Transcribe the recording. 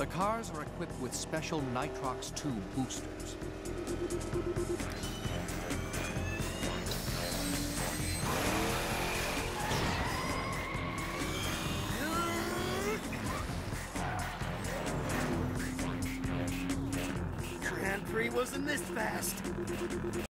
The cars are equipped with special Nitrox 2 boosters. Grand Prix wasn't this fast.